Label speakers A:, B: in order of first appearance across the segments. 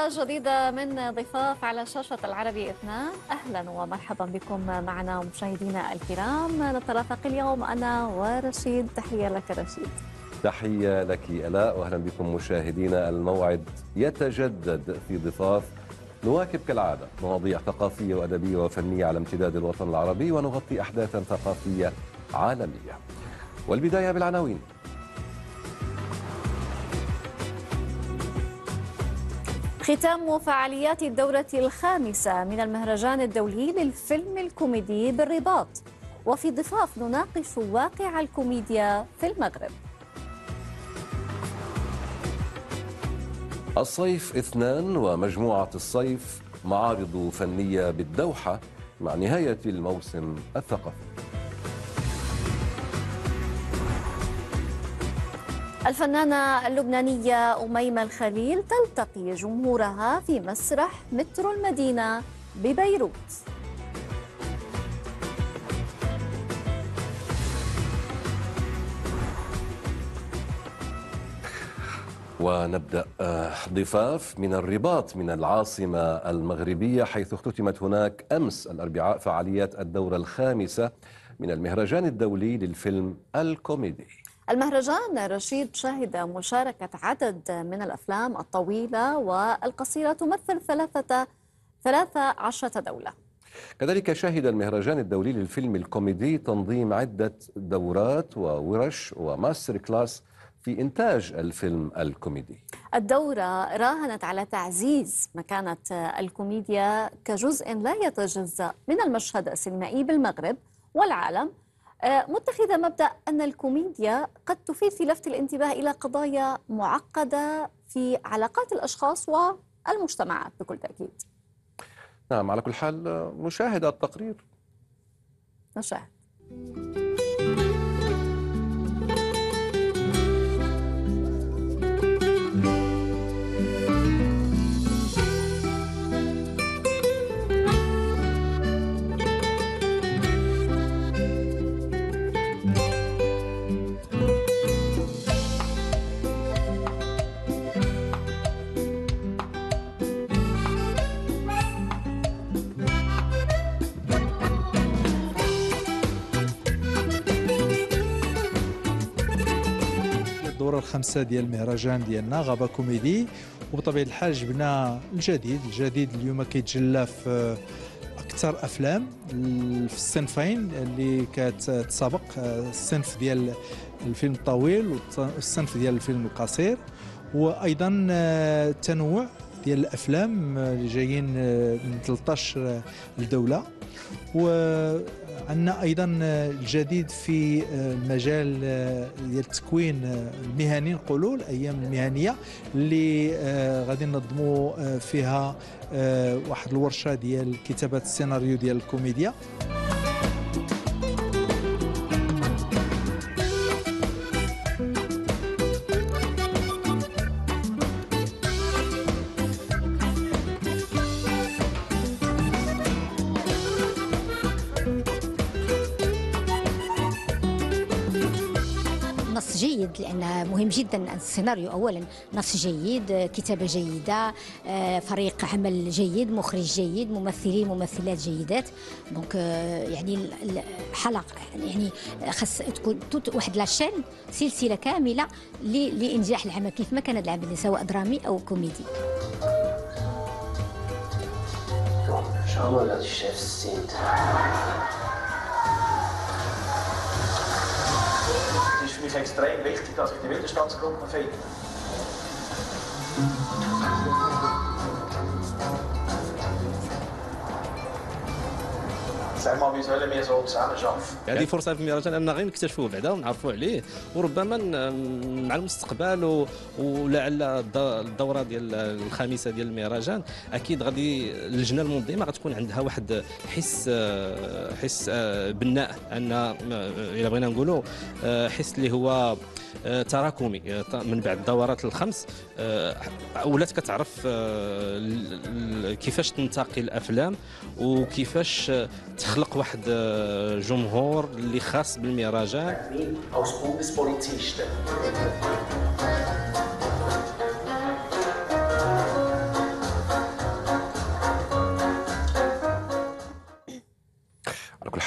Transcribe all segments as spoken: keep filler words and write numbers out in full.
A: حلقة جديدة من ضفاف على شاشة العربي اثنان. أهلا ومرحبا بكم معنا مشاهدينا الكرام. نترافق اليوم أنا ورشيد. تحية لك رشيد.
B: تحية لك آلاء، وأهلا بكم مشاهدينا. الموعد يتجدد في ضفاف، نواكب كالعادة مواضيع ثقافية وأدبية وفنية على امتداد الوطن العربي، ونغطي أحداثا ثقافية عالمية. والبداية بالعناوين.
A: ختام فعاليات الدورة الخامسة من المهرجان الدولي للفيلم الكوميدي بالرباط، وفي ضفاف نناقش واقع الكوميديا في المغرب.
B: الصيف اثنان ومجموعة الصيف، معارض فنية بالدوحة مع نهاية الموسم الثقافي.
A: الفنانة اللبنانية أميمة الخليل تلتقي جمهورها في مسرح مترو المدينة ببيروت.
B: ونبدأ ضفاف من الرباط من العاصمة المغربية، حيث اختتمت هناك أمس الأربعاء فعاليات الدورة الخامسة من المهرجان الدولي للفيلم الكوميدي.
A: المهرجان رشيد شهد مشاركة عدد من الأفلام الطويلة والقصيرة تمثل ثلاثة ثلاثة عشرة دولة.
B: كذلك شهد المهرجان الدولي للفيلم الكوميدي تنظيم عدة دورات وورش وماستر كلاس في إنتاج الفيلم الكوميدي.
A: الدورة راهنت على تعزيز مكانة الكوميديا كجزء لا يتجزأ من المشهد السينمائي بالمغرب والعالم، متخذة مبدأ أن الكوميديا قد تفيد في لفت الانتباه إلى قضايا معقدة في علاقات الأشخاص والمجتمعات بكل تأكيد.
B: نعم، على كل حال نشاهد التقرير.
A: نشاهد.
C: الدورة الخامسة ديال المهرجان ديالنا غابة كوميدي، وبطبيعة الحال جبنا الجديد. الجديد اليوم كيتجلى في أكثر أفلام في الصنفين اللي كتسابق، الصنف ديال الفيلم الطويل والصنف ديال الفيلم القصير، وأيضا تنوع ديال الأفلام اللي جايين من ثلاثة عشر دولة. وعندنا ايضا الجديد في المجال ديال التكوين المهني، نقولوا الايام المهنيه اللي غادي ننظموا فيها واحد الورشه ديال كتابه السيناريو ديال الكوميديا.
D: نص جيد، لأن مهم جدا السيناريو. أولا نص جيد، كتابة جيدة، فريق عمل جيد، مخرج جيد، ممثلين ممثلات جيدات. دونك يعني الحلقة يعني خاص تكون واحد لاشين سلسلة كاملة لإنجاح العمل، كيف ما كان العمل سواء درامي أو كوميدي.
E: Schau mal, dass die Chefs sind. Es ist für mich extrem wichtig, dass ich die Widerstandsgruppe finde. Sag mal, wie sollen wir so zusammenarbeiten?
F: هذه فرصه في المهرجان اننا غير نكتشفوه بعدا ونعرفوا عليه، وربما مع المستقبل ولعل الدوره ديال الخامسه ديال المهرجان اكيد غادي اللجنه المنظمه غتكون عندها واحد حس حس بناء، ان الا بغينا نقولوا حس اللي هو تراكمي من بعد الدورات الخمس، ولات كتعرف كيفاش تنتقي الافلام وكيفاش تخلق واحد جمهور اللي خاص بالمهرجان.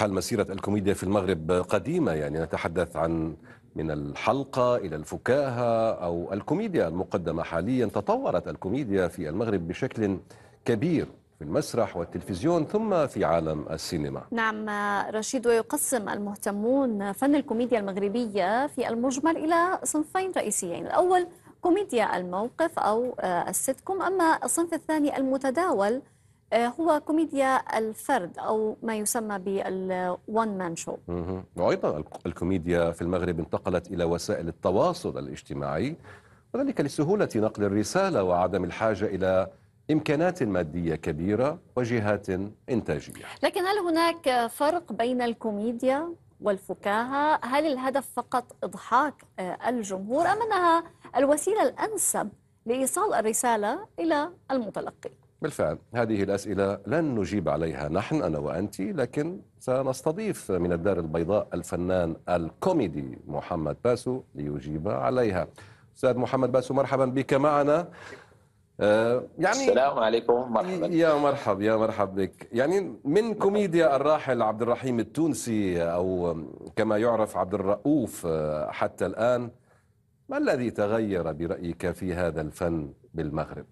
B: حال مسيرة الكوميديا في المغرب قديمة، يعني نتحدث عن من الحلقة إلى الفكاهة أو الكوميديا المقدمة حاليا. تطورت الكوميديا في المغرب بشكل كبير في المسرح والتلفزيون ثم في عالم السينما.
A: نعم رشيد، ويقسم المهتمون فن الكوميديا المغربية في المجمل إلى صنفين رئيسيين. الأول كوميديا الموقف أو السيتكوم، أما الصنف الثاني المتداول هو كوميديا الفرد أو ما يسمى بالون مان شو.
B: وأيضا الكوميديا في المغرب انتقلت إلى وسائل التواصل الاجتماعي، وذلك لسهولة نقل الرسالة وعدم الحاجة إلى إمكانات مادية كبيرة وجهات إنتاجية.
A: لكن هل هناك فرق بين الكوميديا والفكاهة؟ هل الهدف فقط إضحاك الجمهور أم أنها الوسيلة الأنسب لإيصال الرسالة إلى المتلقي؟
B: بالفعل هذه الأسئلة لن نجيب عليها نحن أنا وأنت، لكن سنستضيف من الدار البيضاء الفنان الكوميدي محمد باسو ليجيب عليها. أستاذ محمد باسو، مرحبا بك معنا.
G: آه يعني السلام عليكم، مرحبا.
B: يا مرحب يا مرحب بك. يعني من كوميديا الراحل عبد الرحيم التونسي أو كما يعرف عبد الرؤوف حتى الآن، ما الذي تغير برأيك في هذا الفن بالمغرب؟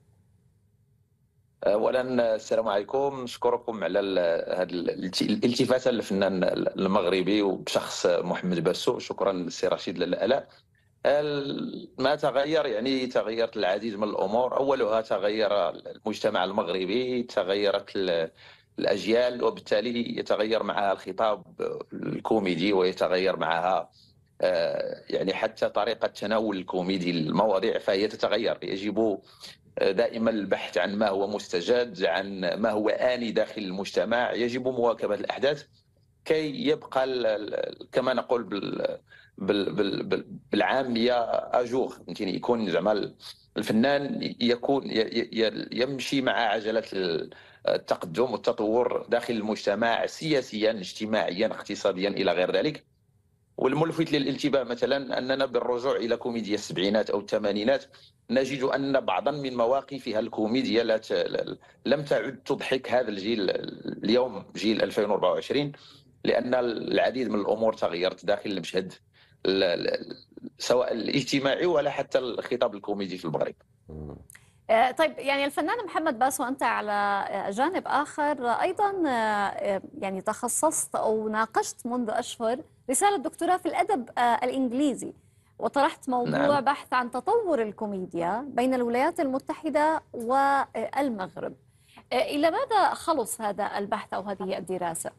G: اولا السلام عليكم، نشكركم على هذه الالتفاته للفنان المغربي وبشخص محمد باسو. شكرا للسي رشيد للآلاء. ما تغير، يعني تغيرت العديد من الامور. اولها تغير المجتمع المغربي، تغيرت الاجيال، وبالتالي يتغير معها الخطاب الكوميدي ويتغير معها يعني حتى طريقه تناول الكوميدي للمواضيع، فهي تتغير. يجب دائما البحث عن ما هو مستجد، عن ما هو آني داخل المجتمع. يجب مواكبة الأحداث كي يبقى كما نقول بال بال بالعامية أجوغ، يمكن يكون زعما الفنان يكون يمشي مع عجلة التقدم والتطور داخل المجتمع سياسيا اجتماعيا اقتصاديا إلى غير ذلك. والملفت للانتباه مثلا أننا بالرجوع إلى كوميديا السبعينات أو الثمانينات نجد أن بعضا من مواقفها الكوميديا لا ت... لم تعد تضحك هذا الجيل اليوم، جيل ألفين وأربعة وعشرين، لأن العديد من الأمور تغيرت داخل المشهد سواء الاجتماعي ولا حتى الخطاب الكوميدي في المغرب.
A: طيب، يعني الفنان محمد باسو، أنت على جانب آخر أيضا يعني تخصصت أو ناقشت منذ أشهر رسالة دكتوراه في الأدب الإنجليزي، وطرحت موضوع نعم. بحث عن تطور الكوميديا بين الولايات المتحدة والمغرب. إلى ماذا خلص هذا البحث أو هذه الدراسة؟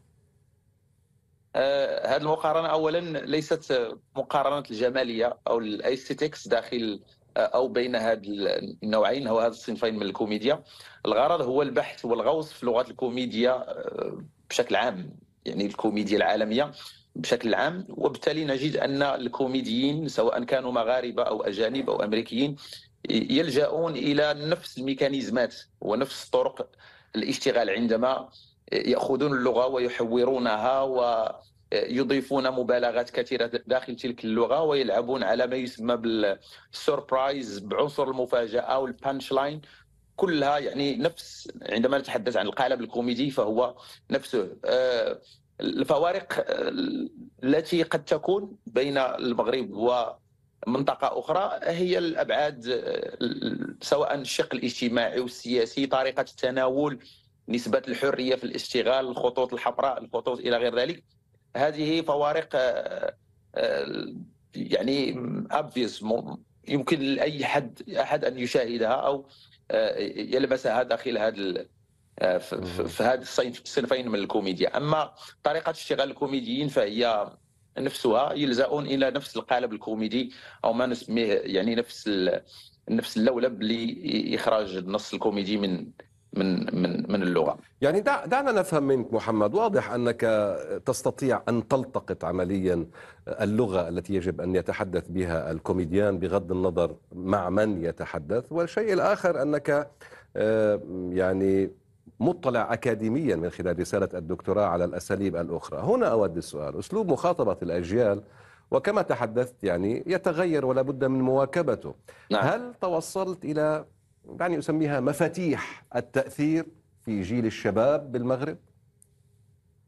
G: آه هذه المقارنة أولا ليست مقارنة الجمالية أو الايستيتكس داخل أو بين هذا النوعين أو هذا الصنفين من الكوميديا. الغرض هو البحث والغوص في لغة الكوميديا بشكل عام، يعني الكوميديا العالمية بشكل عام. وبالتالي نجد أن الكوميديين سواء كانوا مغاربة أو أجانب أو أمريكيين يلجؤون إلى نفس الميكانيزمات ونفس طرق الاشتغال عندما يأخذون اللغة ويحورونها ويضيفون مبالغات كثيرة داخل تلك اللغة ويلعبون على ما يسمى بالسوربرايز بعنصر المفاجأة أو البانش لاين. كلها يعني نفس، عندما نتحدث عن القالب الكوميدي فهو نفسه. الفوارق التي قد تكون بين المغرب ومنطقة أخرى هي الأبعاد، سواء الشق الاجتماعي والسياسي، طريقة التناول، نسبة الحرية في الاشتغال، الخطوط الحمراء، الخطوط إلى غير ذلك. هذه فوارق يعني obvious، يمكن لأي حد أحد أن يشاهدها أو يلمسها داخل هذا في هذا الصنفين من الكوميديا. أما طريقة اشتغال الكوميديين فهي نفسها، يلجؤون إلى نفس القالب الكوميدي أو ما نسميه يعني نفس نفس اللولب لإخراج النص الكوميدي من من من من اللغة.
B: يعني دع دعنا نفهم منك محمد، واضح أنك تستطيع أن تلتقط عمليا اللغة التي يجب أن يتحدث بها الكوميديان بغض النظر مع من يتحدث، والشيء الآخر أنك يعني مطلع أكاديميا من خلال رسالة الدكتوراه على الأساليب الأخرى. هنا أود السؤال، أسلوب مخاطبة الأجيال وكما تحدثت يعني يتغير ولا بد من مواكبته. نعم. هل توصلت إلى يعني أسميها مفاتيح التأثير في جيل الشباب بالمغرب؟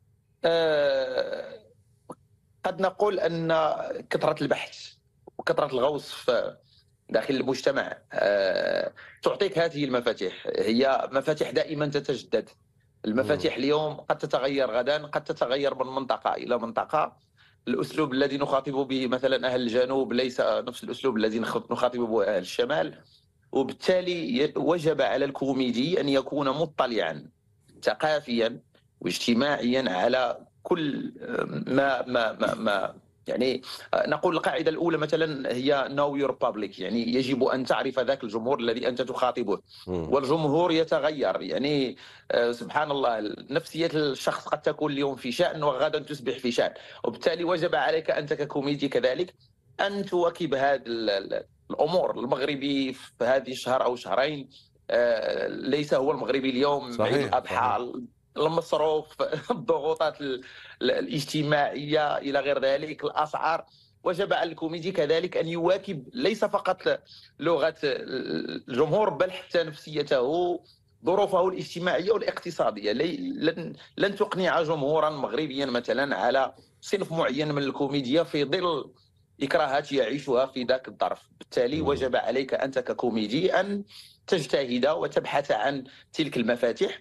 G: آه، قد نقول أن كثرة البحث وكثرة الغوص في داخل المجتمع آه، تعطيك هذه المفاتيح. هي مفاتيح دائما تتجدد. المفاتيح اليوم قد تتغير غدا، قد تتغير من منطقة إلى منطقة. الأسلوب الذي نخاطب به مثلا أهل الجنوب ليس نفس الأسلوب الذي نخاطب به أهل الشمال، وبالتالي وجب على الكوميدي أن يكون مطلعا ثقافيا واجتماعيا على كل ما ما ما, ما يعني نقول القاعده الاولى مثلا هي نو يور بابليك، يعني يجب ان تعرف ذاك الجمهور الذي انت تخاطبه. والجمهور يتغير، يعني سبحان الله نفسيه الشخص قد تكون اليوم في شان وغدا تصبح في شان، وبالتالي وجب عليك انت ككوميدي كذلك ان تواكب هذه الامور. المغربي في هذه الشهر او شهرين ليس هو المغربي اليوم. عيد الاضحى، المصروف، الضغوطات الاجتماعيه الى غير ذلك، الاسعار. وجب على الكوميدي كذلك ان يواكب ليس فقط لغه الجمهور بل حتى نفسيته، ظروفه الاجتماعيه والاقتصاديه. لن لن تقنع جمهورا مغربيا مثلا على صنف معين من الكوميديا في ظل إكراهات يعيشها في ذاك الظرف. بالتالي وجب عليك أنت ككوميدي أن تجتهد وتبحث عن تلك المفاتيح.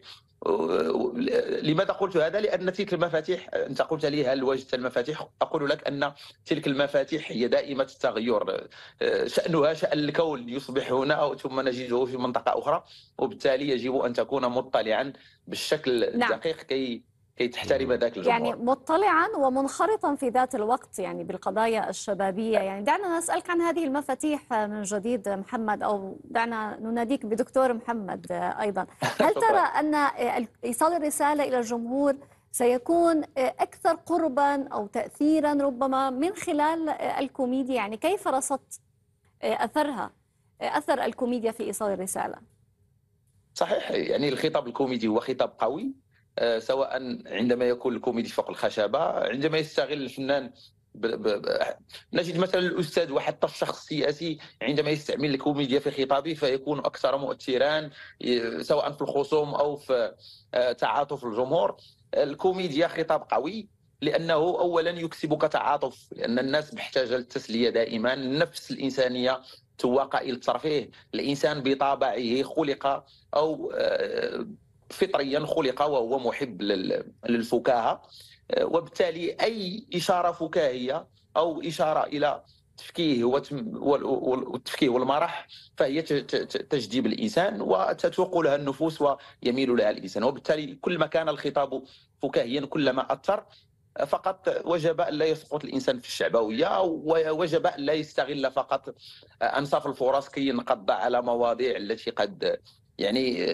G: لماذا قلت هذا؟ لأن تلك المفاتيح، أنت قلت لي هل وجدت المفاتيح؟ أقول لك أن تلك المفاتيح هي دائمة التغير، شأنها شأن الكون، يصبح هنا ثم نجده في منطقة أخرى، وبالتالي يجب أن تكون مطلعا بالشكل الدقيق كي كي تحترم ذاك الجمهور.
A: يعني مطلعا ومنخرطا في ذات الوقت يعني بالقضايا الشبابية. يعني دعنا نسألك عن هذه المفاتيح من جديد محمد، أو دعنا نناديك بدكتور محمد أيضا. هل ترى أن إيصال الرسالة إلى الجمهور سيكون أكثر قربا أو تأثيرا ربما من خلال الكوميديا؟ يعني كيف رصدت أثرها، أثر الكوميديا في إيصال الرسالة؟
G: صحيح، يعني الخطاب الكوميدي هو خطاب قوي، سواء عندما يكون الكوميدي فوق الخشبة، عندما يستغل الفنان ب... ب... ب... نجد مثلا الأستاذ وحتى الشخص السياسي عندما يستعمل الكوميديا في خطابه فيكون أكثر مؤثرا، سواء في الخصوم أو في تعاطف الجمهور. الكوميديا خطاب قوي لأنه أولا يكسبك تعاطف، لأن الناس محتاجة للتسلية دائما. النفس الإنسانية تواق إلى الترفيه. الإنسان بطبعه خلق أو فطريا خلق وهو محب للفكاهة، وبالتالي أي إشارة فكاهية أو إشارة إلى التفكيه والتفكيه والمرح فهي تجذب الإنسان وتتوق لها النفوس ويميل لها الإنسان. وبالتالي كلما كان الخطاب فكاهيا كلما أثر. فقط وجب أن لا يسقط الإنسان في الشعبوية، ووجب أن لا يستغل فقط أنصاف الفرص كي ينقض على مواضيع التي قد يعني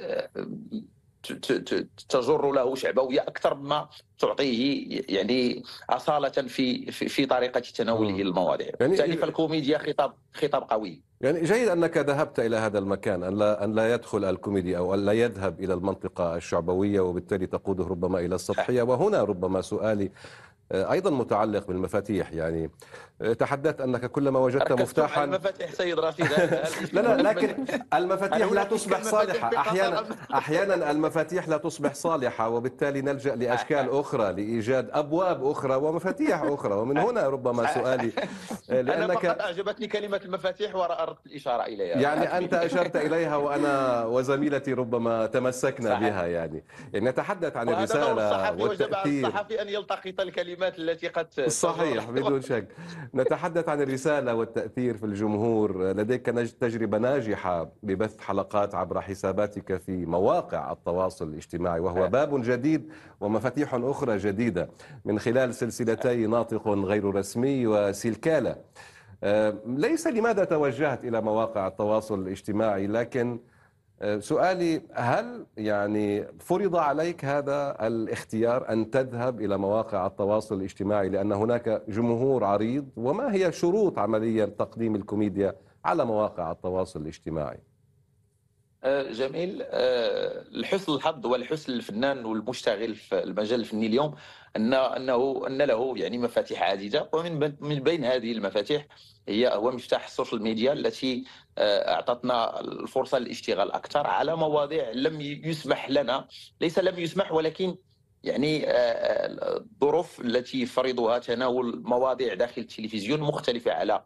G: تجر له شعبوية أكثر مما تعطيه يعني أصالة في في, في طريقة تناوله المواضيع. يعني فالكوميديا خطاب خطاب قوي.
B: يعني جيد أنك ذهبت إلى هذا المكان، أن لا أن لا يدخل الكوميدي أو أن لا يذهب إلى المنطقة الشعبوية وبالتالي تقوده ربما إلى السطحية. وهنا ربما سؤالي أيضا متعلق بالمفاتيح. يعني تحدثت أنك كلما وجدت مفتاحا
G: المفاتيح سيد رشيد
B: لا لا لكن المفاتيح لا تصبح صالحة أحيانا أحيانا المفاتيح لا تصبح صالحة، وبالتالي نلجأ لأشكال أخرى لإيجاد أبواب أخرى ومفاتيح أخرى. ومن هنا ربما سؤالي،
G: لأنك أنا أعجبتني كلمة المفاتيح وأردت الإشارة إليها.
B: يعني أنت أشرت إليها وأنا وزميلتي ربما تمسكنا صحيح. بها يعني. يعني نتحدث عن الرسالة والتأثير.
G: الصحفي أن يلتقط الكلمات التي قد
B: صحيح بدون شك. نتحدث عن الرسالة والتأثير في الجمهور. لديك تجربة ناجحة ببث حلقات عبر حساباتك في مواقع التواصل الاجتماعي، وهو باب جديد ومفاتيح أخرى جديدة من خلال سلسلتي ناطق غير رسمي وسلكالة. ليس لماذا توجهت إلى مواقع التواصل الاجتماعي، لكن سؤالي هل يعني فرض عليك هذا الاختيار أن تذهب إلى مواقع التواصل الاجتماعي لأن هناك جمهور عريض؟ وما هي شروط عمليا تقديم الكوميديا على مواقع التواصل الاجتماعي؟
G: جميل. لحسن الحظ ولحسن الفنان والمشتغل في المجال الفني اليوم ان انه ان له يعني مفاتيح عديده، ومن من بين هذه المفاتيح هي هو مفتاح السوشيال ميديا التي اعطتنا الفرصه للاشتغال اكثر على مواضيع لم يسمح لنا، ليس لم يسمح ولكن يعني الظروف التي يفرضها تناول مواضيع داخل التلفزيون مختلفة على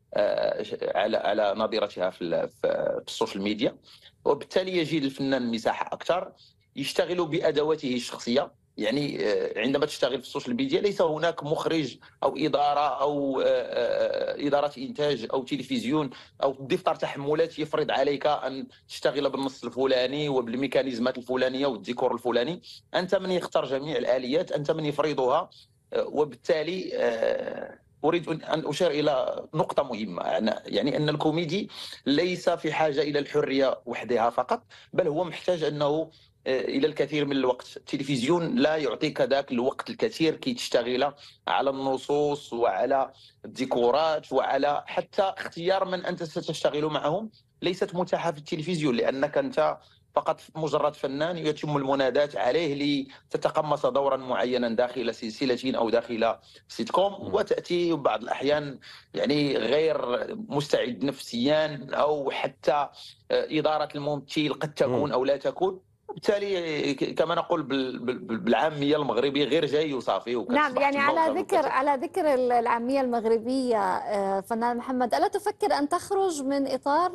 G: على على نظيرتها في في السوشيال ميديا، وبالتالي يجد الفنان مساحة أكثر يشتغل بأدواته الشخصية. يعني عندما تشتغل في السوشيال ميديا ليس هناك مخرج أو إدارة أو إدارة إنتاج أو تلفزيون أو دفتر تحملات يفرض عليك أن تشتغل بالنص الفلاني وبالميكانيزمات الفلانية والديكور الفلاني. أنت من يختار جميع الآليات، أنت من يفرضها. وبالتالي أريد أن أشير إلى نقطة مهمة، يعني أن الكوميدي ليس في حاجة إلى الحرية وحدها فقط، بل هو محتاج أنه الى الكثير من الوقت. التلفزيون لا يعطيك ذاك الوقت الكثير كي تشتغل على النصوص وعلى الديكورات وعلى حتى اختيار من انت ستشتغل معهم ليست متاحه في التلفزيون، لانك انت فقط مجرد فنان يتم المناداة عليه لتتقمص دورا معينا داخل سلسلة او داخل سيت كوم، وتاتي بعض الاحيان يعني غير مستعد نفسيا، او حتى اداره الممثل قد تكون او لا تكون. بالتالي كما نقول بالعاميه المغربيه غير جاي وصافي.
A: نعم، يعني على ذكر على ذكر العاميه المغربيه، فنان محمد، الا تفكر ان تخرج من اطار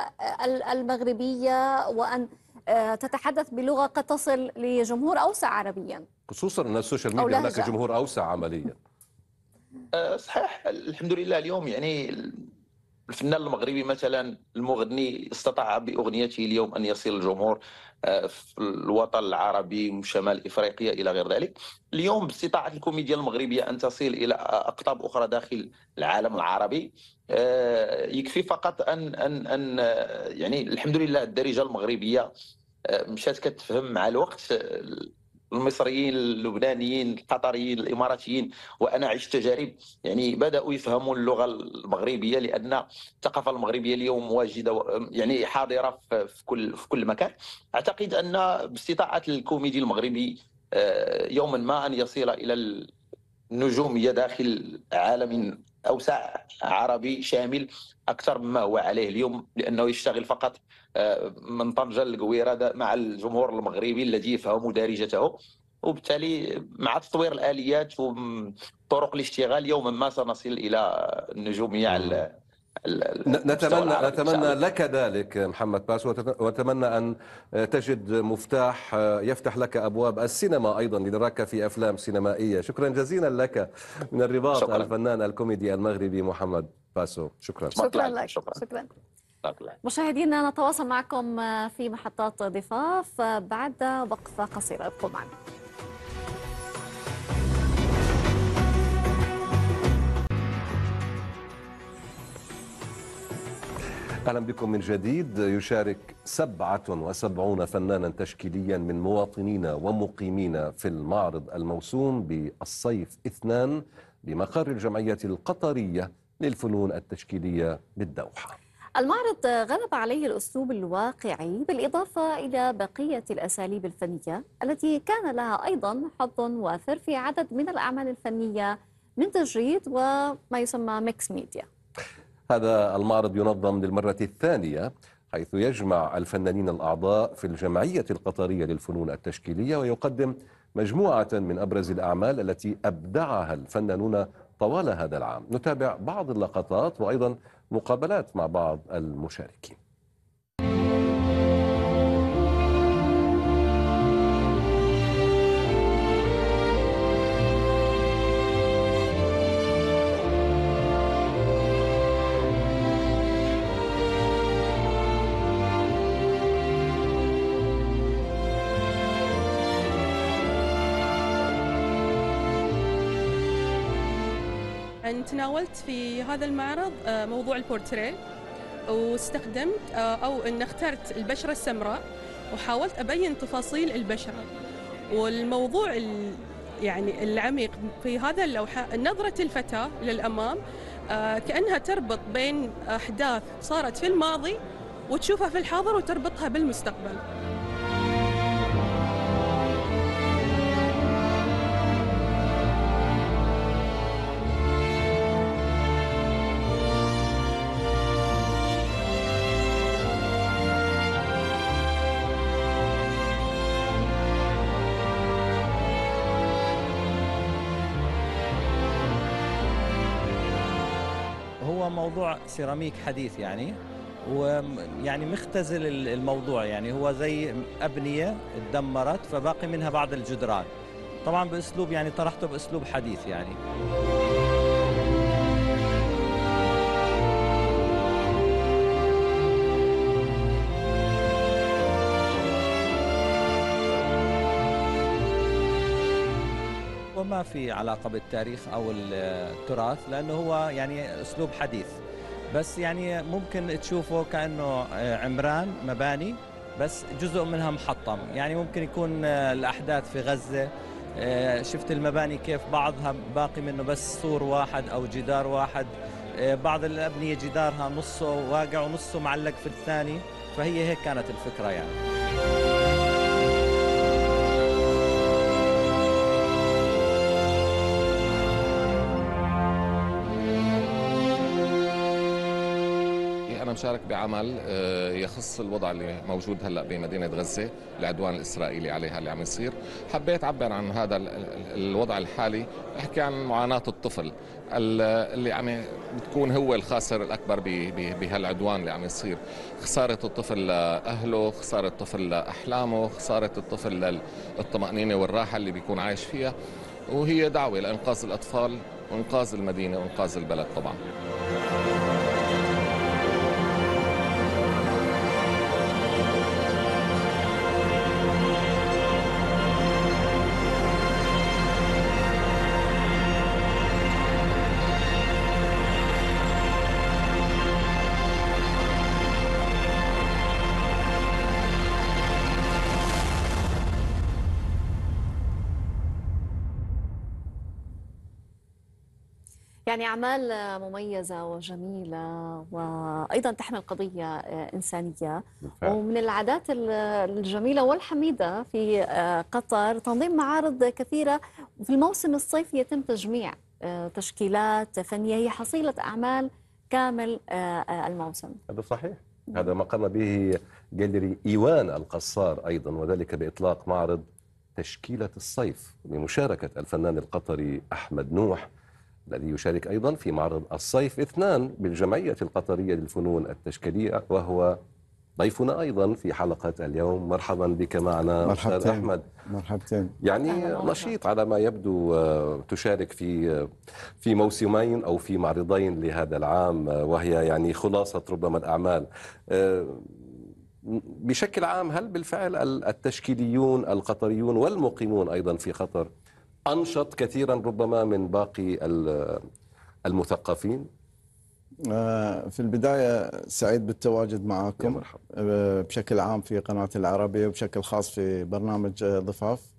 A: المغربيه وان تتحدث بلغه قد تصل لجمهور اوسع عربيا،
B: خصوصا ان السوشيال ميديا هناك جمهور اوسع عمليا؟
G: صحيح، الحمد لله. اليوم يعني الفنان المغربي مثلا المغني استطاع باغنيته اليوم ان يصل الجمهور في الوطن العربي وشمال افريقيا الى غير ذلك. اليوم باستطاعه الكوميديا المغربيه ان تصل الى اقطاب اخرى داخل العالم العربي. يكفي فقط ان ان ان يعني الحمد لله الدارجه المغربيه مشات كتفهم مع الوقت المصريين، اللبنانيين، القطريين، الاماراتيين، وانا عشت تجارب، يعني بداوا يفهموا اللغه المغربيه، لان الثقافه المغربيه اليوم واجده يعني حاضره في كل في كل مكان. اعتقد ان باستطاعه الكوميدي المغربي يوما ما ان يصل الى النجوميه داخل عالم اوسع عربي شامل اكثر مما هو عليه اليوم، لانه يشتغل فقط من طنجة للقويرة مع الجمهور المغربي الذي يفهم دارجته. وبالتالي مع تطوير الآليات وطرق الاشتغال يوما ما سنصل إلى النجومية على
B: نتمنى نتمنى لك ذلك محمد باسو، واتمنى ان تجد مفتاح يفتح لك ابواب السينما ايضا لنراك في افلام سينمائيه. شكرا جزيلا لك من الرباط. شكرا. الفنان الكوميدي المغربي محمد باسو، شكرا.
A: شكرا لك. شكرا, شكرا. مشاهدينا، نتواصل معكم في محطات ضفاف بعد وقفه قصيره، ابقوا معنا.
B: أهلا بكم من جديد. يشارك سبعة وسبعون فنانا تشكيليا من مواطنين ومقيمين في المعرض الموسوم بالصيف اثنان بمقر الجمعية القطرية للفنون التشكيلية بالدوحة.
A: المعرض غلب عليه الأسلوب الواقعي بالإضافة إلى بقية الأساليب الفنية التي كان لها أيضا حظ وافر في عدد من الأعمال الفنية من تجريد وما يسمى ميكس ميديا.
B: هذا المعرض ينظم للمرة الثانية، حيث يجمع الفنانين الأعضاء في الجمعية القطرية للفنون التشكيلية ويقدم مجموعة من أبرز الأعمال التي أبدعها الفنانون طوال هذا العام. نتابع بعض اللقطات وأيضا مقابلات مع بعض المشاركين.
H: تناولت في هذا المعرض موضوع البورتريه، واستخدمت أو أن اخترت البشرة السمراء وحاولت أبين تفاصيل البشرة. والموضوع يعني العميق في هذا اللوحة نظرة الفتاة للأمام، كأنها تربط بين أحداث صارت في الماضي وتشوفها في الحاضر وتربطها بالمستقبل.
I: هو موضوع سيراميك حديث يعني، ويعني مختزل الموضوع، يعني هو زي أبنية اتدمرت فباقي منها بعض الجدران، طبعا بأسلوب يعني طرحته بأسلوب حديث يعني. وما في علاقة بالتاريخ أو التراث، لأنه هو يعني أسلوب حديث، بس يعني ممكن تشوفه كأنه عمران مباني بس جزء منها محطم، يعني ممكن يكون الأحداث في غزة، شفت المباني كيف بعضها باقي منه بس سور واحد أو جدار واحد، بعض الأبنية جدارها نصه واقع ونصه معلق في الثاني، فهي هيك كانت الفكرة يعني.
J: أنا مشارك بعمل يخص الوضع اللي موجود هلا بمدينة غزة، العدوان الإسرائيلي عليها اللي عم يصير. حبيت أعبر عن هذا الوضع الحالي، أحكي عن معاناة الطفل اللي عم بتكون هو الخاسر الأكبر بهالعدوان اللي عم يصير. خسارة الطفل لأهله، خسارة الطفل لأحلامه، خسارة الطفل للطمأنينة والراحة اللي بيكون عايش فيها، وهي دعوة لإنقاذ الأطفال وإنقاذ المدينة وإنقاذ البلد طبعا.
A: يعني أعمال مميزة وجميلة وأيضا تحمل قضية إنسانية. بالفعل. ومن العادات الجميلة والحميدة في قطر تنظيم معارض كثيرة، وفي الموسم الصيفي يتم تجميع تشكيلات فنية هي حصيلة أعمال كامل الموسم.
B: هذا صحيح، هذا ما قام به جاليري إيوان القصار أيضا، وذلك بإطلاق معرض تشكيلة الصيف بمشاركة الفنان القطري أحمد نوح، الذي يشارك أيضا في معرض الصيف اثنان بالجمعية القطرية للفنون التشكيلية، وهو ضيفنا أيضا في حلقة اليوم. مرحبا بك معنا أستاذ أحمد.
K: مرحبتين.
B: يعني نشيط على ما يبدو، تشارك في في موسمين أو في معرضين لهذا العام، وهي يعني خلاصة ربما الأعمال. بشكل عام هل بالفعل التشكيليون القطريون والمقيمون أيضا في قطر أنشط كثيرا ربما من باقي المثقفين؟
K: في البداية سعيد بالتواجد معكم بشكل عام في قناة العربية وبشكل خاص في برنامج ضفاف.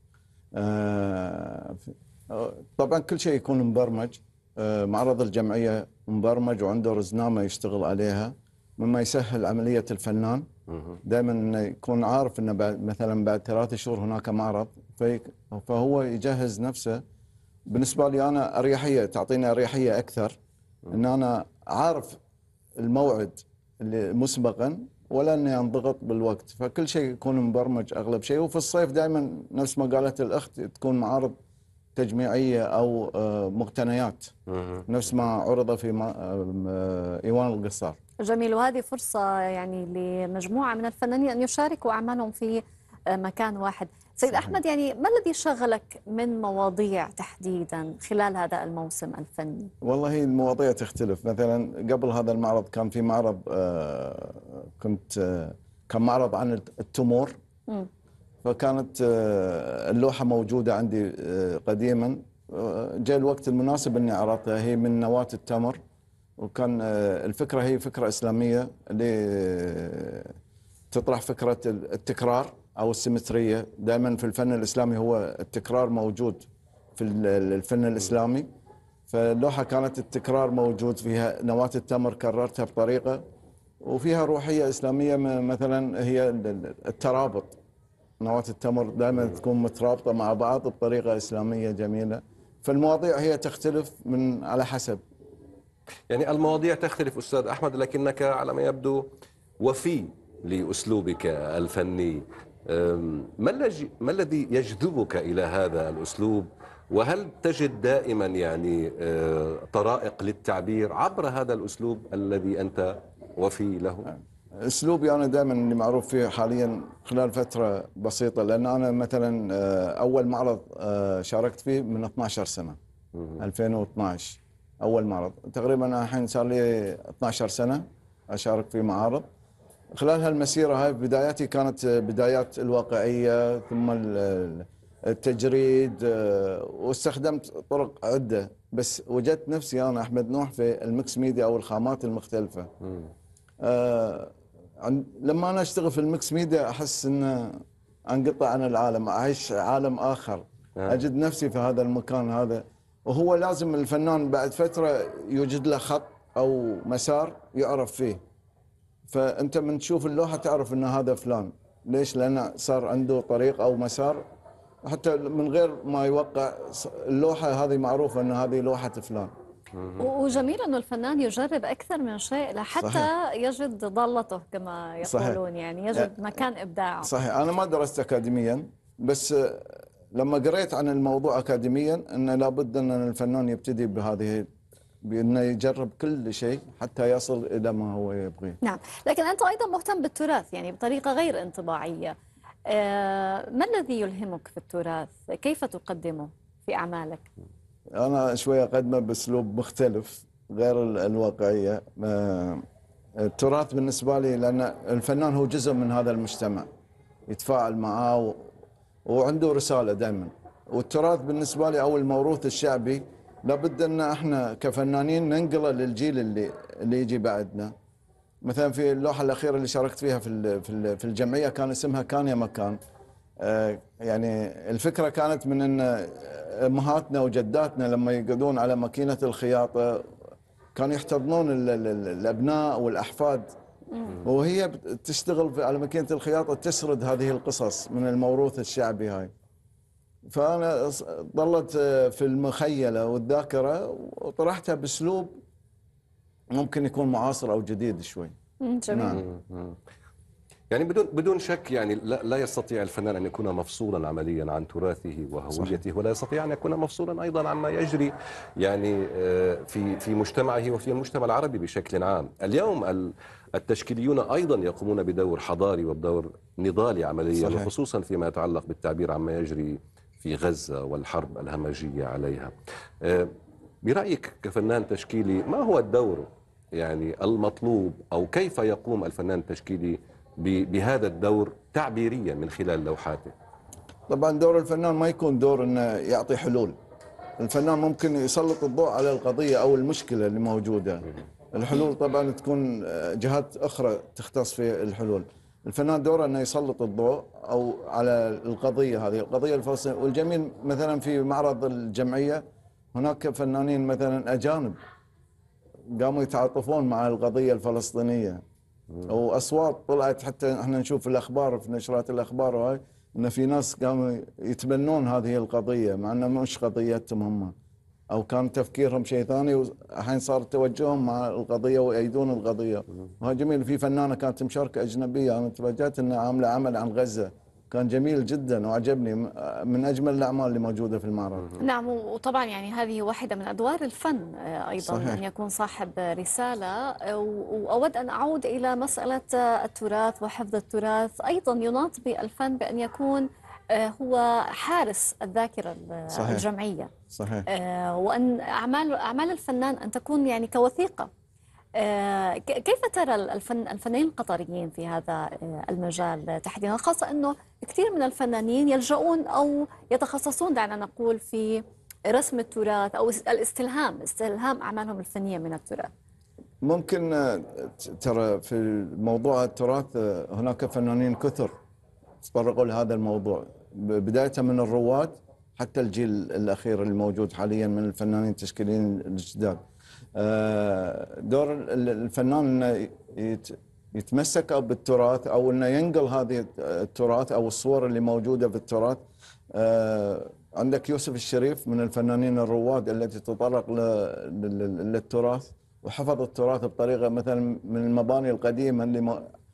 K: طبعا كل شيء يكون مبرمج، معرض الجمعية مبرمج وعنده رزنامة يشتغل عليها، مما يسهل عملية الفنان دائما يكون عارف أنه بعد مثلا بعد ثلاثة شهور هناك معرض، فهو يجهز نفسه. بالنسبة لي أنا أريحية، تعطيني أريحية أكثر أن أنا عارف الموعد اللي مسبقا ولا أني أنضغط بالوقت، فكل شيء يكون مبرمج أغلب شيء. وفي الصيف دائما نفس ما قالت الأخت تكون معارض تجميعية أو مقتنيات نفس ما عرض في إيوان القصار.
A: جميل، وهذه فرصة يعني لمجموعة من الفنانين أن يشاركوا أعمالهم في مكان واحد. سيد صحيح. أحمد، يعني ما الذي شغلك من مواضيع تحديدا خلال هذا الموسم الفني؟
K: والله المواضيع تختلف. مثلا قبل هذا المعرض كان في معرض آه كنت آه كان معرض عن التمور، م. فكانت آه اللوحة موجودة عندي آه قديما، آه جاء الوقت المناسب أني عرضتها. هي من نواة التمر، وكان آه الفكرة هي فكرة إسلامية اللي تطرح فكرة التكرار أو السيمترية. دائما في الفن الإسلامي هو التكرار موجود في الفن الإسلامي، فاللوحة كانت التكرار موجود فيها. نواة التمر كررتها بطريقة وفيها روحية إسلامية، مثلا هي الترابط. نواة التمر دائما تكون مترابطة مع بعض بطريقة إسلامية جميلة. فالمواضيع هي تختلف من على حسب،
B: يعني المواضيع تختلف أستاذ أحمد، لكنك على ما يبدو وفي لأسلوبك الفني. ما الذي ما الذي يجذبك إلى هذا الأسلوب؟ وهل تجد دائما يعني طرائق للتعبير عبر هذا الأسلوب الذي أنت وفي له؟
K: اسلوبي انا دائما اللي معروف فيه حاليا خلال فتره بسيطه، لان انا مثلا اول معرض شاركت فيه من اثني عشر سنه، ألفين واثناشر اول معرض. تقريبا انا الحين صار لي اثني عشر سنه اشارك في معارض. خلال هالمسيره هاي بداياتي كانت بدايات الواقعيه، ثم التجريد، واستخدمت طرق عده، بس وجدت نفسي انا احمد نوح في الميكس ميديا او الخامات المختلفه. آه لما انا اشتغل في الميكس ميديا احس ان انقطع عن العالم، اعيش عالم اخر، اجد نفسي في هذا المكان هذا. وهو لازم الفنان بعد فتره يوجد له خط او مسار يعرف فيه. فانت من تشوف اللوحه تعرف ان هذا فلان، ليش؟ لانه صار عنده طريق او مسار، حتى من غير ما يوقع اللوحه هذه معروفه ان هذه لوحه فلان.
A: وجميل انه الفنان يجرب اكثر من شيء لحتى صحيح. يجد ضالته كما يقولون. صحيح. يعني يجد يعني مكان ابداعه.
K: صحيح. انا ما درست اكاديميا، بس لما قريت عن الموضوع اكاديميا انه لابد ان الفنان يبتدي بهذه، بانه يجرب كل شيء حتى يصل الى ما هو يبغيه.
A: نعم، لكن انت ايضا مهتم بالتراث يعني بطريقه غير انطباعيه. آه ما الذي يلهمك في التراث؟ كيف تقدمه في اعمالك؟
K: أنا شوية أقدمه بأسلوب مختلف غير الواقعية. التراث بالنسبة لي، لأن الفنان هو جزء من هذا المجتمع، يتفاعل معاه وعنده رسالة دائما. والتراث بالنسبة لي أو الموروث الشعبي لابد أن احنا كفنانين ننقله للجيل اللي اللي يجي بعدنا. مثلا في اللوحة الأخيرة اللي شاركت فيها في في الجمعية كان اسمها كان يا مكان. يعني الفكرة كانت من أن امهاتنا وجداتنا لما يقعدون على ماكينه الخياطه كانوا يحتضنون الابناء والاحفاد، وهي تشتغل على ماكينه الخياطه تسرد هذه القصص من الموروث الشعبي هاي. فانا ظلت في المخيله والذاكره وطرحتها باسلوب ممكن يكون معاصر او جديد شوي.
A: جميل.
K: نعم.
B: يعني بدون بدون شك يعني لا, لا يستطيع الفنان ان يكون مفصولا عمليا عن تراثه وهويته، ولا يستطيع ان يكون مفصولا ايضا عما يجري يعني في في مجتمعه وفي المجتمع العربي بشكل عام. اليوم التشكيليون ايضا يقومون بدور حضاري وبدور نضالي عمليا، صحيح. وخصوصا فيما يتعلق بالتعبير عما يجري في غزه والحرب الهمجيه عليها. برايك كفنان تشكيلي ما هو الدور يعني المطلوب، او كيف يقوم الفنان التشكيلي بهذا الدور تعبيريا من خلال لوحاته؟
K: طبعا دور الفنان ما يكون دور انه يعطي حلول. الفنان ممكن يسلط الضوء على القضيه او المشكله اللي موجوده. الحلول طبعا تكون جهات اخرى تختص في الحلول. الفنان دوره انه يسلط الضوء او على القضيه هذه، القضيه الفلسطينيه. والجميل مثلا في معرض الجمعيه هناك فنانين مثلا اجانب قاموا يتعاطفون مع القضيه الفلسطينيه، واصوات طلعت حتى احنا نشوف في الاخبار في نشرات الاخبار وهاي ان في ناس قاموا يتبنون هذه القضيه مع انها مش قضيتهم هم، او كان تفكيرهم شيء ثاني، والحين صار توجههم مع القضيه ويأيدون القضيه. وهذا جميل. في فنانه كانت مشاركه اجنبيه انا تفاجأت انها عامله عمل عن غزه، كان جميل جدا وعجبني، من اجمل الاعمال اللي موجوده في المعرض.
A: نعم، وطبعا يعني هذه واحده من ادوار الفن ايضا، صحيح. ان يكون صاحب رساله. واود ان اعود الى مساله التراث وحفظ التراث، ايضا يناط بالفن بان يكون هو حارس الذاكره، صحيح. الجمعيه،
K: صحيح.
A: وان اعمال اعمال الفنان ان تكون يعني كوثيقه. كيف ترى الفن الفنانين القطريين في هذا المجال تحديدا، خاصة أنه كثير من الفنانين يلجؤون أو يتخصصون دعنا نقول في رسم التراث أو الاستلهام استلهام أعمالهم الفنية من التراث؟
K: ممكن ترى في موضوع التراث هناك فنانين كثر تطرقوا لهذا الموضوع، بداية من الرواد حتى الجيل الأخير الموجود حاليا من الفنانين التشكيليين الجداد. دور الفنان انه يتمسك بالتراث او انه ينقل هذه التراث او الصور اللي موجوده في التراث. عندك يوسف الشريف من الفنانين الرواد التي تطرق للتراث وحفظ التراث بطريقه، مثلا من المباني القديمه اللي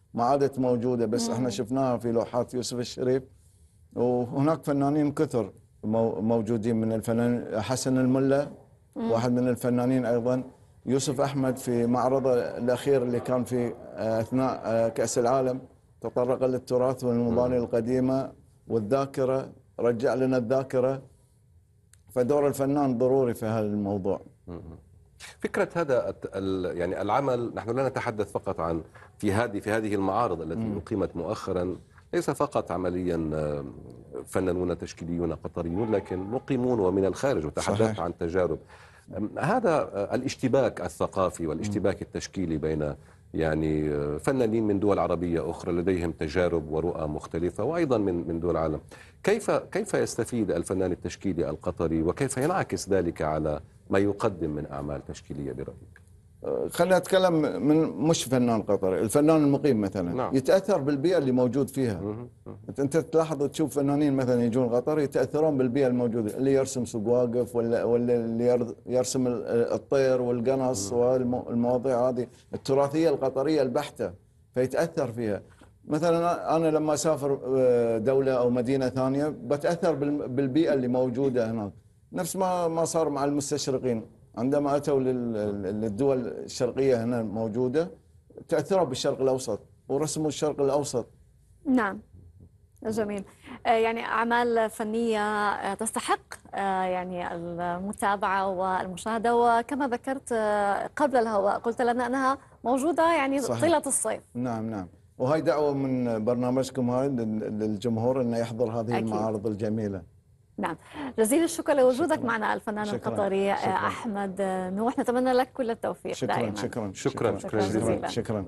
K: ما عادت موجوده، بس احنا شفناها في لوحات يوسف الشريف. وهناك فنانين كثر موجودين من الفنان حسن الملا، واحد من الفنانين ايضا. يوسف احمد في معرضه الاخير اللي كان في اثناء كاس العالم تطرق للتراث والمباني القديمه والذاكره، رجع لنا الذاكره. فدور الفنان ضروري في هذا الموضوع.
B: فكرة هذا يعني العمل، نحن لا نتحدث فقط عن في هذه في هذه المعارض التي أقيمت مؤخرا، ليس فقط عمليا فنانون تشكيليون قطريون، لكن مقيمون ومن الخارج، وتحدثت عن تجارب. هذا الاشتباك الثقافي والاشتباك التشكيلي بين يعني فنانين من دول عربية أخرى لديهم تجارب ورؤى مختلفة، وأيضا من من دول العالم، كيف كيف يستفيد الفنان التشكيلي القطري، وكيف ينعكس ذلك على ما يقدم من أعمال تشكيلية برأيك؟
K: خلينا نتكلم من مش فنان قطري، الفنان المقيم مثلا نعم. يتأثر بالبيئة اللي موجود فيها. أنت تلاحظ وتشوف فنانين مثلا يجون قطر يتأثرون بالبيئة الموجودة، اللي يرسم سوق واقف ولا ولا اللي يرسم الطير والقنص والمواضيع هذه التراثية القطرية البحتة، فيتأثر فيها. مثلا أنا لما أسافر دولة أو مدينة ثانية بتأثر بالبيئة اللي موجودة هناك، نفس ما ما صار مع المستشرقين عندما أتوا للدول الشرقية هنا موجودة، تأثروا بالشرق الأوسط ورسموا الشرق الأوسط.
A: نعم، جميل. يعني أعمال فنية تستحق يعني المتابعة والمشاهدة، وكما ذكرت قبل الهواء قلت لنا أنها موجودة يعني صحيح. طيلة الصيف.
K: نعم نعم، وهي دعوة من برنامجكم هاي للجمهور أنه يحضر هذه أكيد. المعارض الجميلة.
A: نعم، جزيل الشكر لوجودك معنا الفنان شكرا. القطري شكرا. أحمد نوح، نتمنى لك كل التوفيق
K: شكرا
A: دائما.
K: شكرا
B: شكرا
K: شكرا
B: جزيلا.
K: شكرا.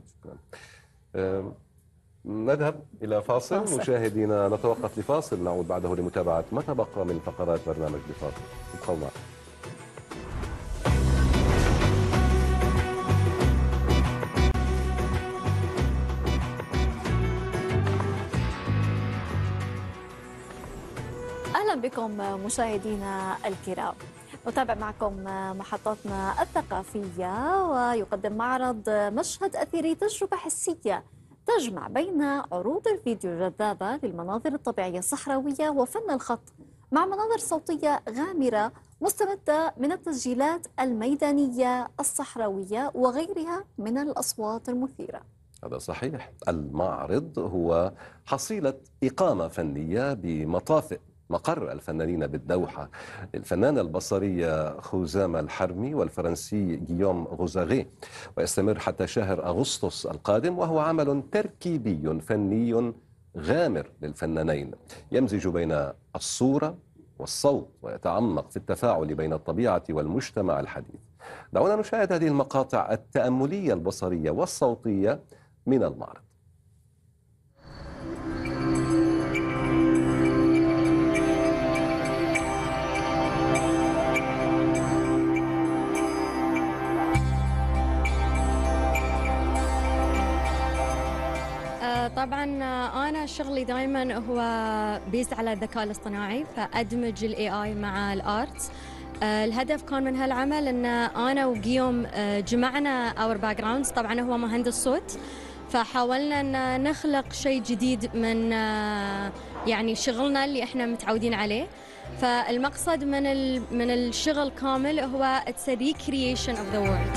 B: أه نذهب إلى فاصل. فاصل مشاهدينا، نتوقف لفاصل، نعود بعده لمتابعة ما تبقى من فقرات برنامج بفاصل. ابقوا معنا.
A: أهلا بكم مشاهدينا الكرام، نتابع معكم محطتنا الثقافية، ويقدم معرض مشهد أثيري تجربة حسية تجمع بين عروض الفيديو الجذابة للمناظر الطبيعية الصحراوية وفن الخط، مع مناظر صوتية غامرة مستمدة من التسجيلات الميدانية الصحراوية وغيرها من الأصوات المثيرة.
B: هذا صحيح. المعرض هو حصيلة إقامة فنية بمطافئ مقر الفنانين بالدوحة، الفنانة البصرية خوزامة الحرمي والفرنسي جيوم غوزاغي، ويستمر حتى شهر أغسطس القادم، وهو عمل تركيبي فني غامر للفنانين يمزج بين الصورة والصوت ويتعمق في التفاعل بين الطبيعة والمجتمع الحديث. دعونا نشاهد هذه المقاطع التأملية البصرية والصوتية من المعرض.
L: طبعا انا شغلي دائما هو بيز على الذكاء الاصطناعي، فادمج الاي اي مع الارت. الهدف كان من هالعمل ان انا وقيوم جمعنا اور باك جراوندز، طبعا هو مهندس صوت، فحاولنا ان نخلق شيء جديد من يعني شغلنا اللي احنا متعودين عليه. فالمقصد من من الشغل كامل هو it's a recreation of the world.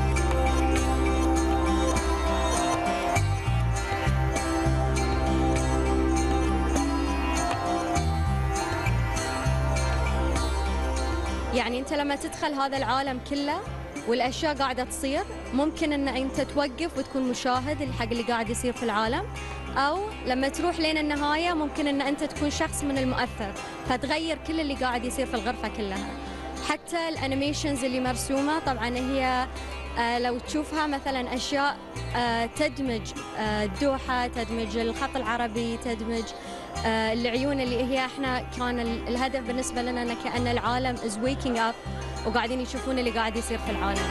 L: يعني أنت لما تدخل هذا العالم كله والأشياء قاعدة تصير، ممكن أن أنت توقف وتكون مشاهد الحق اللي قاعد يصير في العالم، أو لما تروح لين النهاية ممكن أن أنت تكون شخص من المؤثر فتغير كل اللي قاعد يصير في الغرفة كلها. حتى الأنيميشنز اللي مرسومة طبعا هي آه لو تشوفها مثلا أشياء آه تدمج آه الدوحة، تدمج الخط العربي، تدمج آه العيون اللي هي احنا كان الهدف بالنسبة لنا أن كأن العالم is waking up وقاعدين يشوفون اللي قاعد يصير في العالم.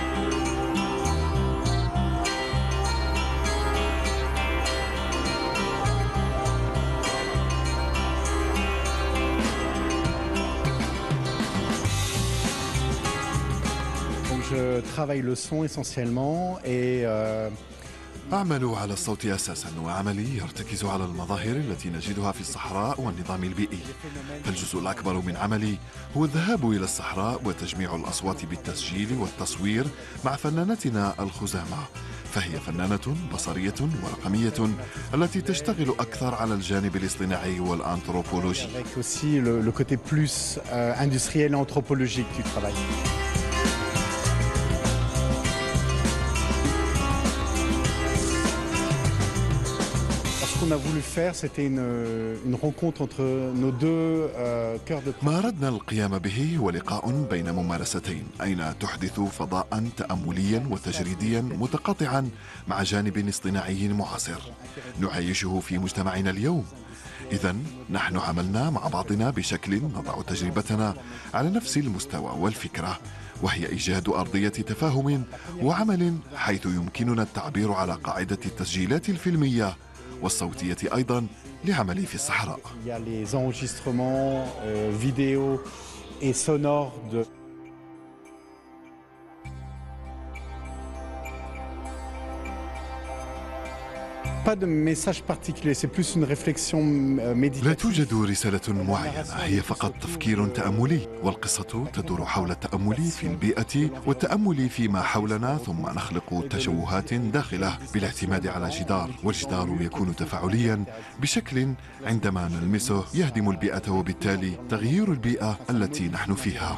M: Je travaille le son essentiellement et euh, أعمل على الصوت أساساً، وعملي يرتكز على المظاهر التي نجدها في الصحراء والنظام البيئي. فالجزء الأكبر من عملي هو الذهاب إلى الصحراء وتجميع الأصوات بالتسجيل والتصوير مع فنانتنا الخزامة، فهي فنانة بصرية ورقمية التي تشتغل أكثر على الجانب الاصطناعي والأنثروبولوجي. ما أردنا القيام به هو لقاء بين ممارستين، أين تحدث فضاء تأمليا وتجريديا متقاطعا مع جانب اصطناعي معاصر نعيشه في مجتمعنا اليوم. إذن نحن عملنا مع بعضنا بشكل نضع تجربتنا على نفس المستوى والفكرة، وهي إيجاد أرضية تفاهم وعمل حيث يمكننا التعبير على قاعدة التسجيلات الفيلمية والصوتية أيضا لعملي في الصحراء. لا توجد رسالة معينة، هي فقط تفكير تأملي، والقصة تدور حول التأمل في البيئة والتأمل فيما حولنا، ثم نخلق تشوهات داخله بالاعتماد على جدار، والجدار يكون تفاعليا بشكل عندما نلمسه يهدم البيئة، وبالتالي تغيير البيئة التي نحن فيها.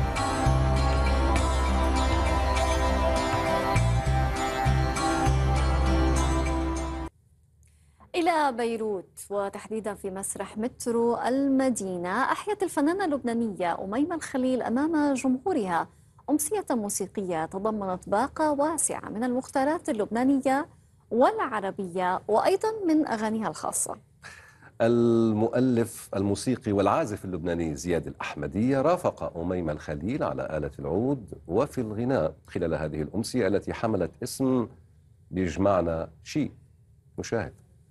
A: إلى بيروت، وتحديدا في مسرح مترو المدينة، أحيت الفنانة اللبنانية أميمة الخليل أمام جمهورها أمسية موسيقية تضمنت باقة واسعة من المختارات اللبنانية والعربية، وأيضا من أغانيها الخاصة.
B: المؤلف الموسيقي والعازف اللبناني زياد الأحمدي رافق أميمة الخليل على آلة العود وفي الغناء خلال هذه الأمسية التي حملت اسم بيجمعنا شيء. نشاهد.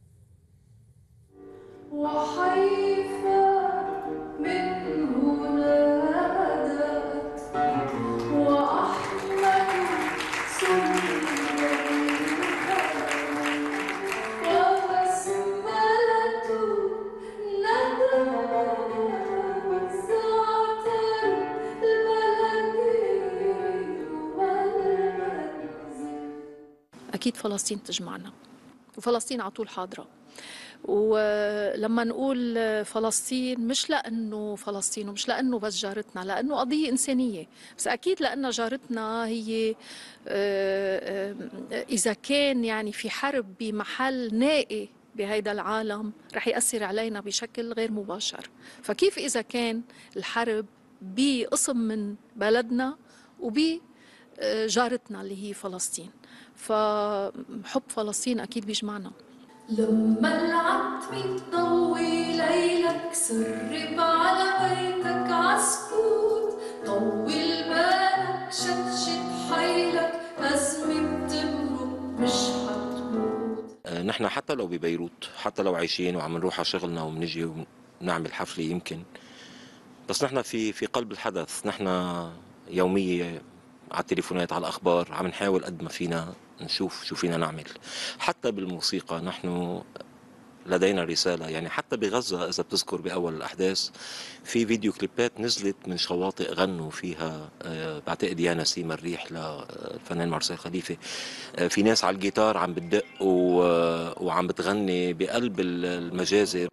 N: وحيفا من هنا بدأت وأحمد سنة وبسملة ندى زعتر البلدي والمنزل.
O: أكيد فلسطين تجمعنا، وفلسطين على طول حاضرة. ولما نقول فلسطين مش لأنه فلسطين ومش لأنه بس جارتنا، لأنه قضية إنسانية، بس أكيد لأن جارتنا هي إذا كان يعني في حرب بمحل نائي بهيدا العالم رح يأثر علينا بشكل غير مباشر، فكيف إذا كان الحرب بقسم من بلدنا وبجارتنا اللي هي فلسطين، فحب فلسطين أكيد بيجمعنا.
N: لما العتمة تضوي ليلك سرب على بيتك عسكوت، طول بالك شتشت حيلك أزمة بتمرق مش حتموت.
P: نحن حتى لو ببيروت، حتى لو عايشين وعم نروح على شغلنا وبنجي ونعمل حفلة يمكن، بس نحن في في قلب الحدث، نحن يومية على التليفونات، على الأخبار، عم نحاول قد ما فينا نشوف شو فينا نعمل. حتى بالموسيقى نحن لدينا رسالة، يعني حتى بغزة إذا بتذكر بأول الأحداث في فيديو كليبات نزلت من شواطئ غنوا فيها، بعتقد يا نسيم الريح للفنان مارسيل خليفة، في ناس على الجيتار عم بتدق وعم بتغني بقلب المجازر.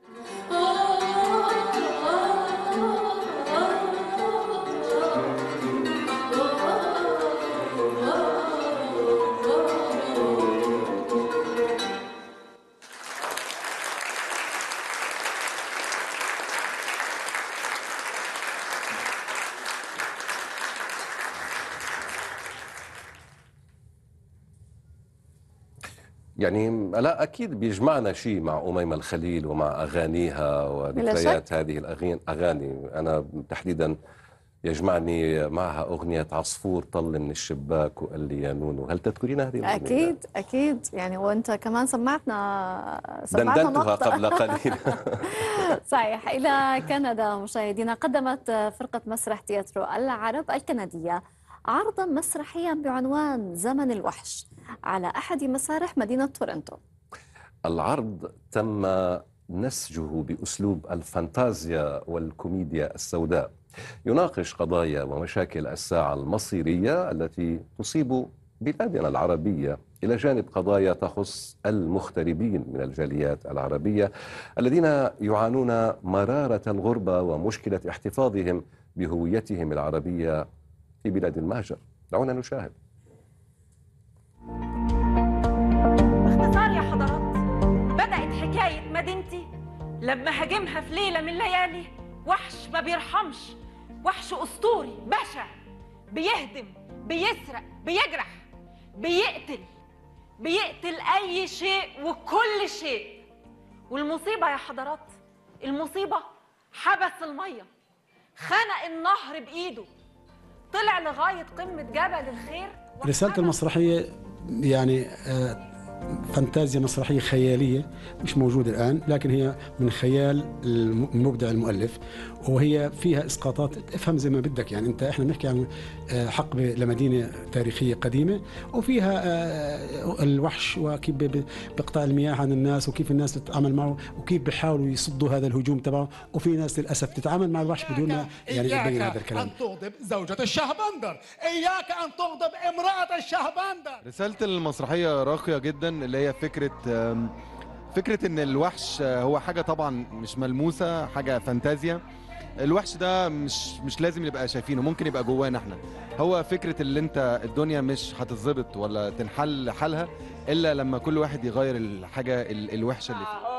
B: يعني لا أكيد بيجمعنا شيء مع أميمة الخليل ومع أغانيها وذكريات هذه الأغاني. أنا تحديدا يجمعني معها أغنية عصفور طل من الشباك وقال لي يا نونو. هل تذكرين هذه الأغنية؟
A: أكيد أكيد، يعني وأنت كمان سمعتنا سمعتنا
B: دندنتها قبل قليل.
A: صحيح. إلى كندا مشاهدينا، قدمت فرقة مسرح تياترو العرب الكندية عرضا مسرحيا بعنوان زمن الوحش على أحد مسارح مدينة تورنتو.
B: العرض تم نسجه بأسلوب الفانتازيا والكوميديا السوداء، يناقش قضايا ومشاكل الساعة المصيرية التي تصيب بلادنا العربية، إلى جانب قضايا تخص المغتربين من الجاليات العربية الذين يعانون مرارة الغربة ومشكلة احتفاظهم بهويتهم العربية في بلاد المهجر. دعونا نشاهد.
Q: باختصار يا حضرات، بدأت حكاية مدينتي لما هاجمها في ليلة من ليالي وحش ما بيرحمش، وحش أسطوري بشع، بيهدم، بيسرق، بيجرح، بيقتل بيقتل أي شيء وكل شيء. والمصيبة يا حضرات، المصيبة حبس المية، خنق النهر بإيده، طلع لغاية قمة جبل الخير.
R: رسالة المسرحية يعني آه فانتازيا مسرحية خيالية مش موجودة الآن، لكن هي من خيال المبدع المؤلف، وهي فيها إسقاطات افهم زي ما بدك. يعني أنت إحنا بنحكي عن حقبة لمدينة تاريخية قديمة، وفيها الوحش وكيف بيقطع المياه عن الناس وكيف الناس تتعامل معه وكيف بيحاولوا يصدوا هذا الهجوم تبعه، وفي ناس للأسف تتعامل مع الوحش بدون ما يعني يبين هذا الكلام.
S: أن تغضب زوجة الشهبندر، إياك أن تغضب امرأة الشهبندر.
T: رسالة المسرحية راقية جدا، اللي هي فكرة فكرة ان الوحش هو حاجة طبعا مش ملموسة، حاجة فانتازيا. الوحش ده مش مش لازم نبقى شايفينه، ممكن يبقى جوانا احنا. هو فكرة اللي انت الدنيا مش هتتظبط ولا تنحل حالها الا لما كل واحد يغير الحاجة الوحشة اللي فيه.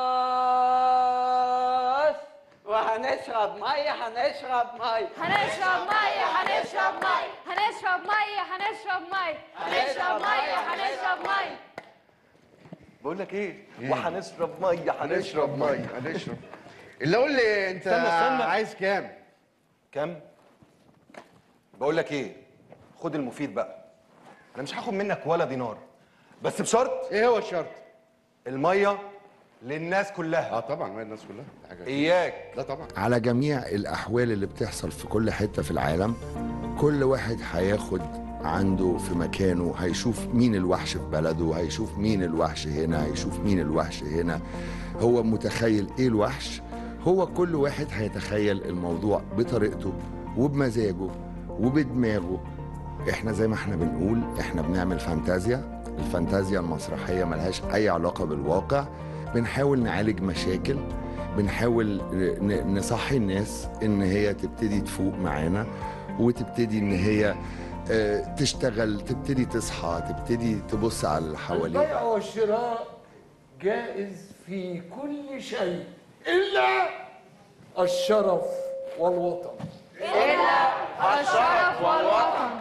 U: وهنشرب مية هنشرب مية
V: هنشرب مية هنشرب مية هنشرب مية هنشرب مية هنشرب مية هنشرب مية.
W: بقول لك ايه؟ وهنشرب ميه هنشرب ميه
S: هنشرب. اللي قول لي انت
W: استنى استنى.
S: عايز كام؟
W: كام؟ بقول لك ايه؟ خد المفيد بقى. انا مش هاخد منك ولا دينار، بس بشرط.
S: ايه هو الشرط؟
W: الميه للناس كلها.
S: اه طبعا ميه للناس كلها.
W: حاجة اياك.
S: لا طبعا.
X: على جميع الاحوال اللي بتحصل في كل حته في العالم، كل واحد هياخد عنده في مكانه، هيشوف مين الوحش في بلده، هيشوف مين الوحش هنا، هيشوف مين الوحش هنا، هو متخيل ايه الوحش. هو كل واحد هيتخيل الموضوع بطريقته وبمزاجه وبدماغه. احنا زي ما احنا بنقول احنا بنعمل فانتازيا. الفانتازيا المسرحية ملهاش اي علاقة بالواقع. بنحاول نعالج مشاكل، بنحاول نصحي الناس ان هي تبتدي تفوق معانا، وتبتدي ان هي تشتغل، تبتدي تصحى، تبتدي تبص على اللي حواليها.
S: البيع والشراء جائز في كل شيء إلا الشرف والوطن.
V: إلا الشرف والوطن.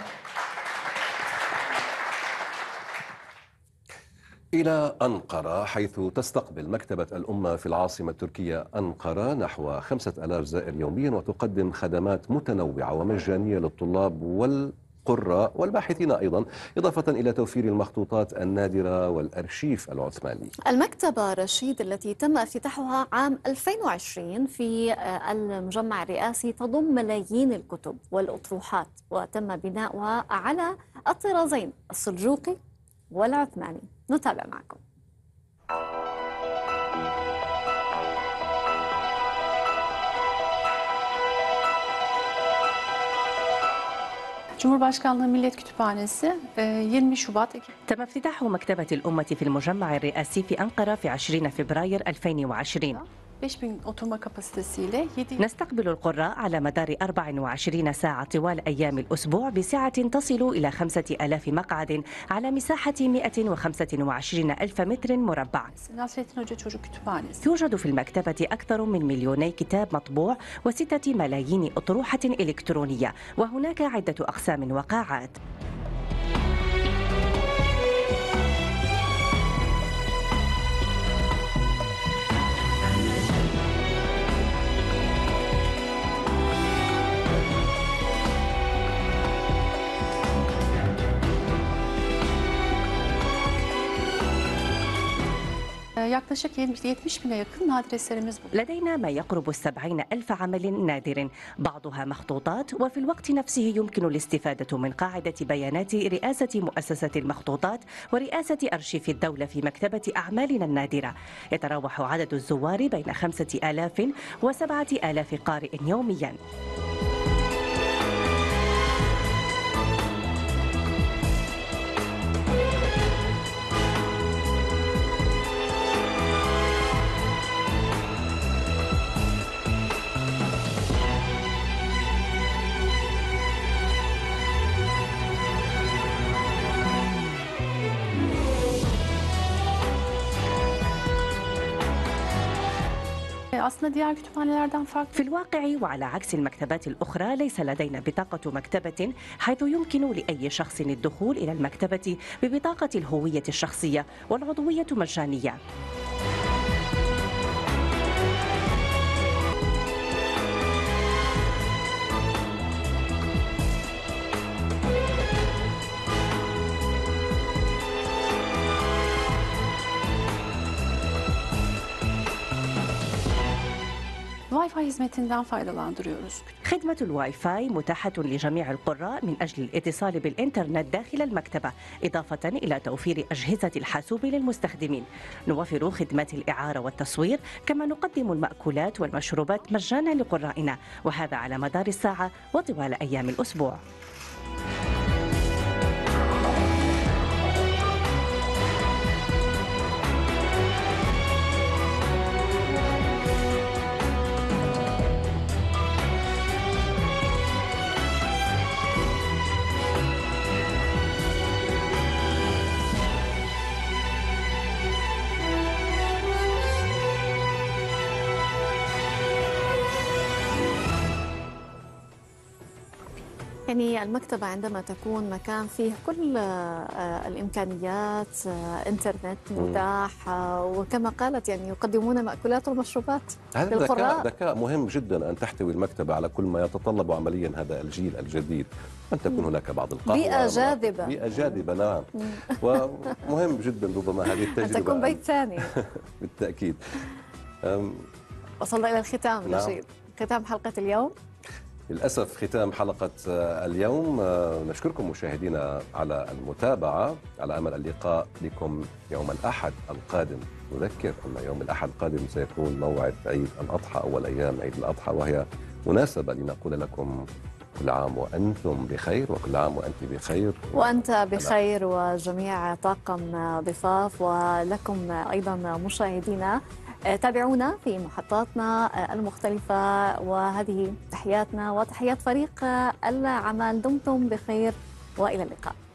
B: إلى أنقرة، حيث تستقبل مكتبة الأمة في العاصمة التركية أنقرة نحو خمسة آلاف زائر يوميا، وتقدم خدمات متنوعة ومجانية للطلاب والقراء والباحثين أيضا، إضافة إلى توفير المخطوطات النادرة والأرشيف العثماني.
A: المكتبة رشيد التي تم افتتاحها عام ألفين وعشرين في المجمع الرئاسي تضم ملايين الكتب والأطروحات، وتم بناؤها على الطرازين السلجوقي والعثماني. نتابع معكم.
Y: Cumhurbaşkanlığı Millet Kütüphanesi yirmi Şubat.
Z: تم افتتاح مكتبة الأمة في المجمع الرئاسي في أنقرة في عشرين فبراير ألفين وعشرين. نستقبل القراء على مدار أربع وعشرين ساعة طوال أيام الأسبوع بسعة تصل إلى خمسة آلاف مقعد على مساحة مئة وخمسة وعشرين ألف متر مربع. يوجد في المكتبة أكثر من مليوني كتاب مطبوع وستة ملايين أطروحة إلكترونية، وهناك عدة أقسام وقاعات.
Y: yaklaşık yetmiş bine yakın nadir eserimiz bu.
Z: لدينا ما يقرب السبعين ألف عمل نادر بعضها مخطوطات، وفي الوقت نفسه يمكن الاستفادة من قاعدة بيانات رئاسة مؤسسة المخطوطات ورئاسة أرشيف الدولة في مكتبة أعمالنا النادرة. يتراوح عدد الزوار بين خمسة آلاف وسبعة آلاف قارئ يومياً.
Y: Aslında diğer kütüphanelerden farklı.
Z: في الواقع وعلى عكس المكتبات الأخرى ليس لدينا بطاقة مكتبة حيث يمكن لأي شخص الدخول إلى المكتبة ببطاقة الهوية الشخصية، والعضوية مجانية.
Y: Wi-Fi hizmetinden faydalandırıyoruz.
Z: خدمة الواي فاي متاحة لجميع القراء من أجل الاتصال بالإنترنت داخل المكتبة، إضافة إلى توفير أجهزة الحاسوب للمستخدمين. نوفر خدمات الإعارة والتصوير، كما نقدم المأكولات والمشروبات مجانا لقرائنا، وهذا على مدار الساعة وطوال أيام الأسبوع.
A: يعني المكتبة عندما تكون مكان فيه كل الإمكانيات، إنترنت متاح، وكما قالت يعني يقدمون مأكولات ومشروبات
B: هذا
A: للقراء.
B: ذكاء ذكاء مهم جدا أن تحتوي المكتبة على كل ما يتطلب عمليا هذا الجيل الجديد، أن تكون هناك بعض القهوة،
A: بيئة جاذبة،
B: بيئة جاذبة نعم. ومهم جدا ربما هذه التجربة
A: أن تكون بيت ثاني.
B: بالتأكيد.
A: وصلنا إلى الختام
B: نعم.
A: نشيد، ختام حلقة اليوم.
B: للأسف ختام حلقة اليوم. نشكركم مشاهدينا على المتابعة، على أمل اللقاء بكم يوم الأحد القادم. نذكر أن يوم الأحد القادم سيكون موعد عيد الأضحى، أول أيام عيد الأضحى، وهي مناسبة لنقول لكم كل عام وأنتم بخير، وكل عام وأنت بخير
A: وأنت بخير، وجميع طاقم ضفاف، ولكم أيضا مشاهدينا. تابعونا في محطاتنا المختلفة، وهذه تحياتنا وتحيات فريق العمل. دمتم بخير وإلى اللقاء.